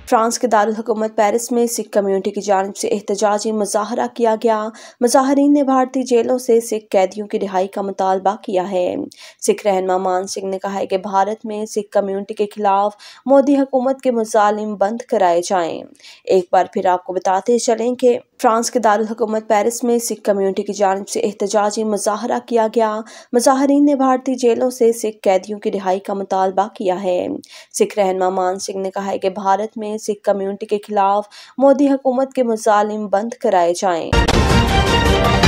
France के दारुल हुकूमत Paris में सिख कम्युनिटी की जानिब से एहतजाजी मुजाहरा किया गया। मुजाहरीन ने भारतीय जेलों से सिख कैदियों की रिहाई का मुतालबा किया है। सिख रहनुमा मान सिंह ने कहा है कि भारत में सिख कम्युनिटी के खिलाफ मोदी हुकूमत के मुजालिम बंद कराए जाएं। एक बार फिर आपको बताते चलें कि फ्रांस के दारुल हुकूमत पेरिस में सिख कम्युनिटी की जानिब से एहतजाजी मुजाहरा किया गया। मुजाहरीन ने भारतीय जेलों से सिख कैदियों की रिहाई का मुतालबा किया है। सिख रहनुमा मान सिंह ने कहा है कि भारत में सिख कम्युनिटी के खिलाफ मोदी हुकूमत के मुजालिम बंद कराए जाएं।